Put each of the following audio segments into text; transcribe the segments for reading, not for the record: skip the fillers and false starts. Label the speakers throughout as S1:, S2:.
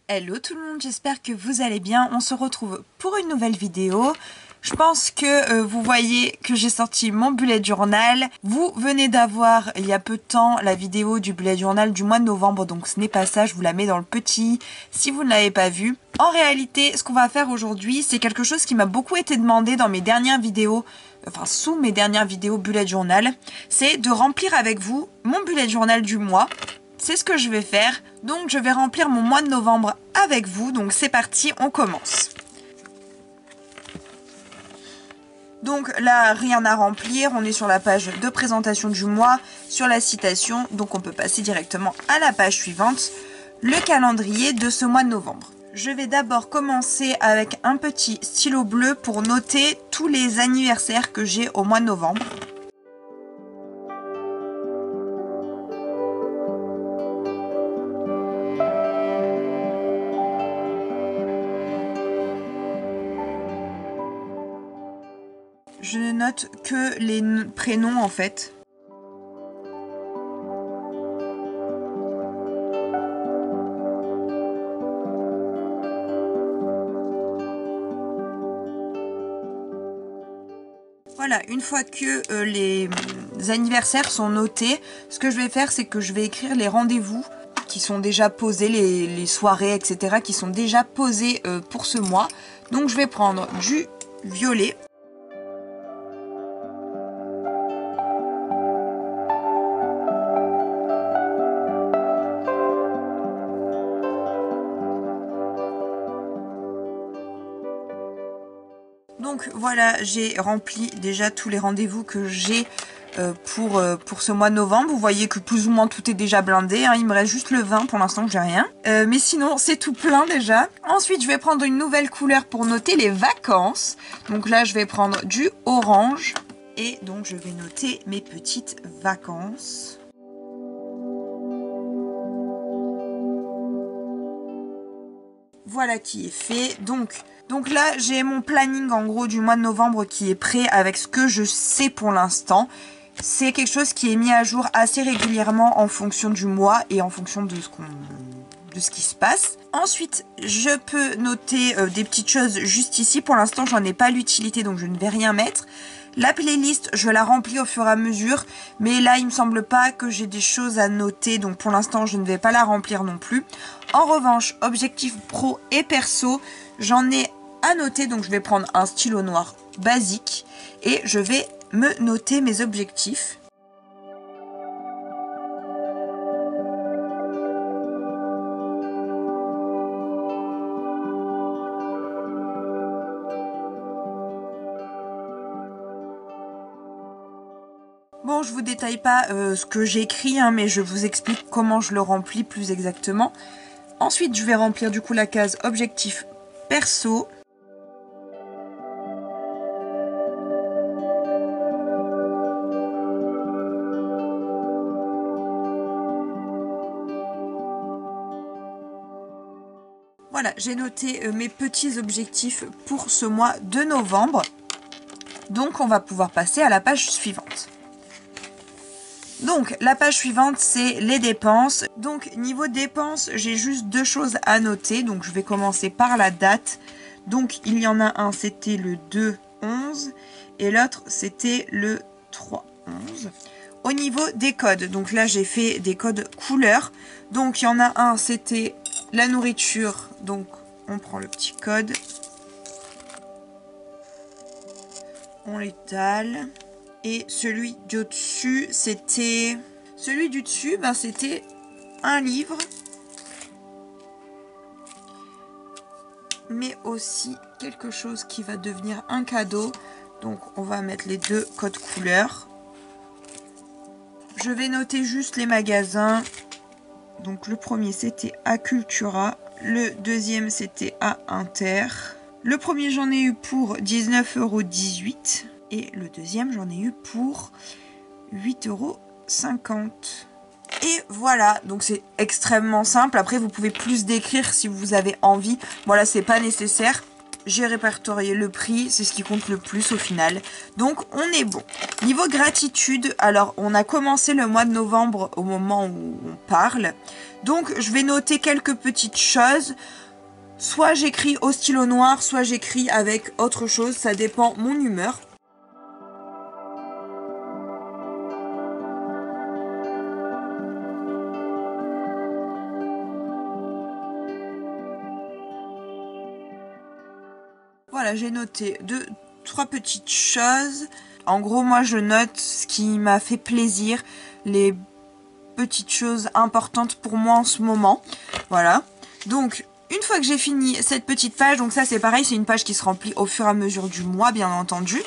S1: Hello tout le monde, j'espère que vous allez bien. On se retrouve pour une nouvelle vidéo. Je pense que vous voyez que j'ai sorti mon bullet journal. Vous venez d'avoir il y a peu de temps la vidéo du bullet journal du mois de novembre, donc ce n'est pas ça, je vous la mets dans le petit si vous ne l'avez pas vu. En réalité, ce qu'on va faire aujourd'hui, c'est quelque chose qui m'a beaucoup été demandé dans mes dernières vidéos, enfin sous mes dernières vidéos bullet journal, c'est de remplir avec vous mon bullet journal du mois. C'est ce que je vais faire, donc je vais remplir mon mois de novembre avec vous, donc c'est parti, on commence. Donc là, rien à remplir, on est sur la page de présentation du mois, sur la citation, donc on peut passer directement à la page suivante, le calendrier de ce mois de novembre. Je vais d'abord commencer avec un petit stylo bleu pour noter tous les anniversaires que j'ai au mois de novembre. Je ne note que les prénoms en fait. Voilà, une fois que les anniversaires sont notés, ce que je vais faire, c'est que je vais écrire les rendez-vous qui sont déjà posés, les soirées, etc. qui sont déjà posés pour ce mois. Donc je vais prendre du violet. Donc voilà, j'ai rempli déjà tous les rendez-vous que j'ai pour ce mois de novembre. Vous voyez que plus ou moins tout est déjà blindé, hein. Il me reste juste le vin pour l'instant que j'ai rien. Mais sinon c'est tout plein déjà. Ensuite je vais prendre une nouvelle couleur pour noter les vacances. Donc là je vais prendre du orange et donc je vais noter mes petites vacances. Voilà qui est fait. Donc là, j'ai mon planning en gros du mois de novembre qui est prêt avec ce que je sais pour l'instant. C'est quelque chose qui est mis à jour assez régulièrement en fonction du mois et en fonction de ce qui se passe. Ensuite, je peux noter des petites choses juste ici. Pour l'instant, j'en ai pas l'utilité, donc je ne vais rien mettre. La playlist, je la remplis au fur et à mesure, mais là, il me semble pas que j'ai des choses à noter, donc pour l'instant, je ne vais pas la remplir non plus. En revanche, objectif pro et perso, j'en ai à noter, donc je vais prendre un stylo noir basique et je vais me noter mes objectifs. Bon, je vous détaille pas ce que j'ai écrit, hein, mais je vous explique comment je le remplis plus exactement. Ensuite, je vais remplir du coup la case objectif perso. Voilà, j'ai noté mes petits objectifs pour ce mois de novembre. Donc, on va pouvoir passer à la page suivante. Donc, la page suivante, c'est les dépenses. Donc, niveau dépenses, j'ai juste deux choses à noter. Donc, je vais commencer par la date. Donc, il y en a un, c'était le 2/11 et l'autre, c'était le 3/11. Au niveau des codes, donc là, j'ai fait des codes couleurs. Donc, il y en a un, c'était la nourriture. Donc, on prend le petit code. On l'étale. Et celui du dessus, c'était... Celui du dessus, ben, c'était un livre. Mais aussi quelque chose qui va devenir un cadeau. Donc, on va mettre les deux codes couleurs. Je vais noter juste les magasins. Donc, le premier, c'était à Cultura. Le deuxième, c'était à Inter. Le premier, j'en ai eu pour 19,18 €. Et le deuxième, j'en ai eu pour 8,50 €. Et voilà, donc c'est extrêmement simple. Après, vous pouvez plus décrire si vous avez envie. Voilà, c'est pas nécessaire. j'ai répertorié le prix, c'est ce qui compte le plus au final. Donc on est bon. Niveau gratitude, alors on a commencé le mois de novembre au moment où on parle. Donc je vais noter quelques petites choses. Soit j'écris au stylo noir, soit j'écris avec autre chose, ça dépend mon humeur. Voilà, j'ai noté 3 petites choses. En gros, moi je note ce qui m'a fait plaisir, les petites choses importantes pour moi en ce moment. Voilà. Donc, une fois que j'ai fini cette petite page, donc ça c'est pareil, c'est une page qui se remplit au fur et à mesure du mois, bien entendu.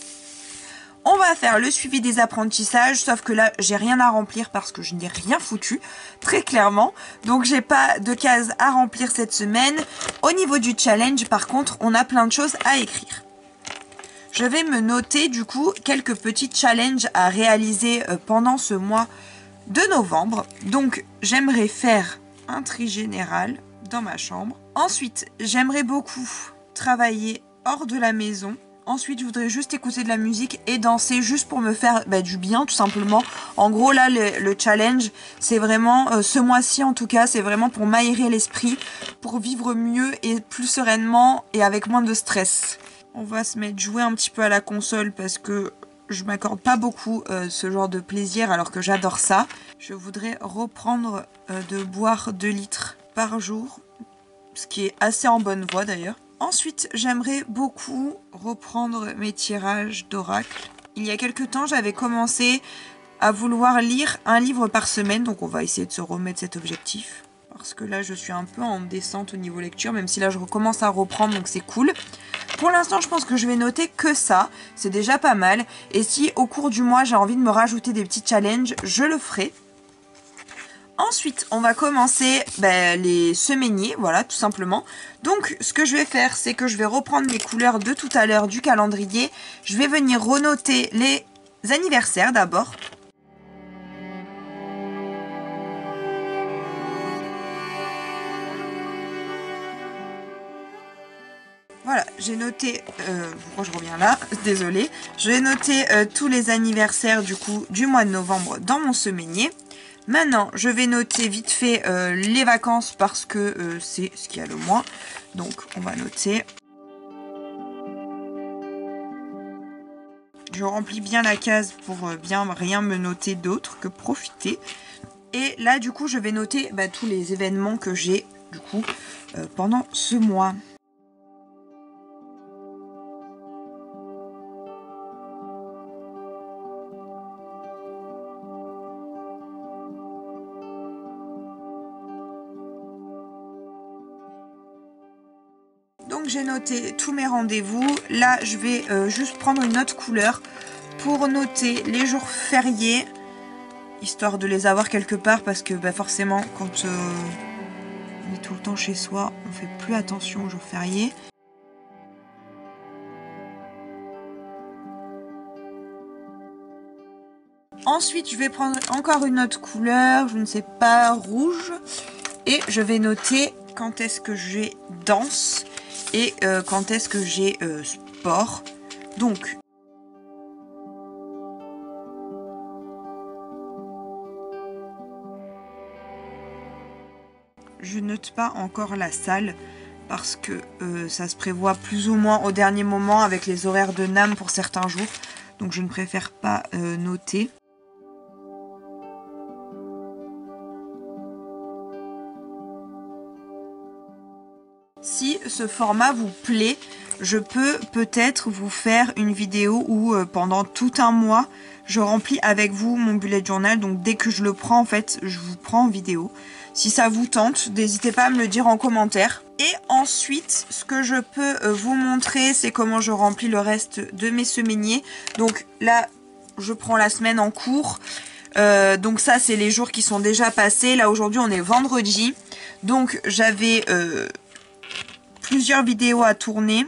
S1: On va faire le suivi des apprentissages, sauf que là, j'ai rien à remplir parce que je n'ai rien foutu, très clairement. Donc, j'ai pas de cases à remplir cette semaine. Au niveau du challenge, par contre, on a plein de choses à écrire. Je vais me noter, du coup, quelques petits challenges à réaliser pendant ce mois de novembre. Donc, j'aimerais faire un tri général dans ma chambre. Ensuite, j'aimerais beaucoup travailler hors de la maison. Ensuite, je voudrais juste écouter de la musique et danser juste pour me faire du bien, tout simplement. En gros, là, le challenge, c'est vraiment, ce mois-ci en tout cas, c'est vraiment pour m'aérer l'esprit, pour vivre mieux et plus sereinement et avec moins de stress. On va se mettre jouer un petit peu à la console parce que je m'accorde pas beaucoup ce genre de plaisir alors que j'adore ça. Je voudrais reprendre de boire 2 litres par jour, ce qui est assez en bonne voie d'ailleurs. Ensuite, j'aimerais beaucoup reprendre mes tirages d'oracle. Il y a quelques temps, j'avais commencé à vouloir lire un livre par semaine, donc on va essayer de se remettre cet objectif. Parce que là, je suis un peu en descente au niveau lecture, même si là, je recommence à reprendre, donc c'est cool. Pour l'instant, je pense que je vais noter que ça, c'est déjà pas mal. Et si au cours du mois, j'ai envie de me rajouter des petits challenges, je le ferai. Ensuite, on va commencer les semainiers, voilà, tout simplement. Donc, ce que je vais faire, c'est que je vais reprendre les couleurs de tout à l'heure du calendrier. Je vais venir renoter les anniversaires d'abord. Voilà, j'ai noté, pourquoi je reviens là, désolée. Je vais noter tous les anniversaires du coup du mois de novembre dans mon semainier. Maintenant, je vais noter vite fait les vacances parce que c'est ce qu'il y a le moins. Donc, on va noter. Je remplis bien la case pour bien rien me noter d'autre que profiter. Et là, du coup, je vais noter tous les événements que j'ai du coup pendant ce mois. Donc j'ai noté tous mes rendez-vous. Là, je vais juste prendre une autre couleur pour noter les jours fériés, histoire de les avoir quelque part parce que forcément, quand on est tout le temps chez soi, on fait plus attention aux jours fériés. Ensuite, je vais prendre encore une autre couleur, je ne sais pas, rouge. Et je vais noter quand est-ce que j'ai danse et quand est-ce que j'ai sport. Donc, je note pas encore la salle parce que ça se prévoit plus ou moins au dernier moment avec les horaires de NAM pour certains jours. Donc, je ne préfère pas noter. Si ce format vous plaît, je peux peut-être vous faire une vidéo où pendant tout un mois, je remplis avec vous mon bullet journal. Donc dès que je le prends, en fait, je vous prends en vidéo. Si ça vous tente, n'hésitez pas à me le dire en commentaire. Et ensuite, ce que je peux vous montrer, c'est comment je remplis le reste de mes semainiers. Donc là, je prends la semaine en cours. Donc ça, c'est les jours qui sont déjà passés. Là, aujourd'hui, on est vendredi. Donc j'avais... plusieurs vidéos à tourner.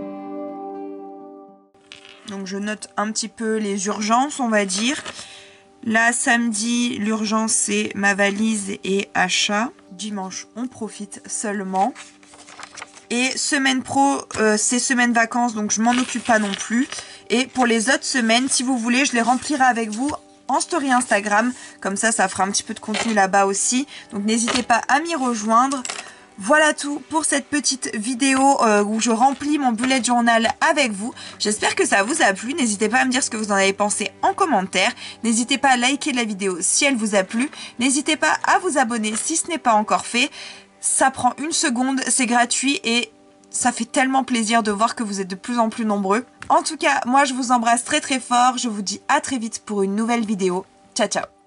S1: Donc je note un petit peu les urgences, on va dire. Là, samedi, l'urgence, c'est ma valise et achat. Dimanche, on profite seulement. Et semaine pro, c'est semaine vacances, donc je m'en occupe pas non plus. Et pour les autres semaines, si vous voulez, je les remplirai avec vous en story Instagram. Comme ça, ça fera un petit peu de contenu là-bas aussi. Donc n'hésitez pas à m'y rejoindre. Voilà tout pour cette petite vidéo où je remplis mon bullet journal avec vous. J'espère que ça vous a plu. N'hésitez pas à me dire ce que vous en avez pensé en commentaire. N'hésitez pas à liker la vidéo si elle vous a plu. N'hésitez pas à vous abonner si ce n'est pas encore fait. Ça prend 1 seconde, c'est gratuit et ça fait tellement plaisir de voir que vous êtes de plus en plus nombreux. En tout cas, moi je vous embrasse très très fort. Je vous dis à très vite pour une nouvelle vidéo. Ciao ciao.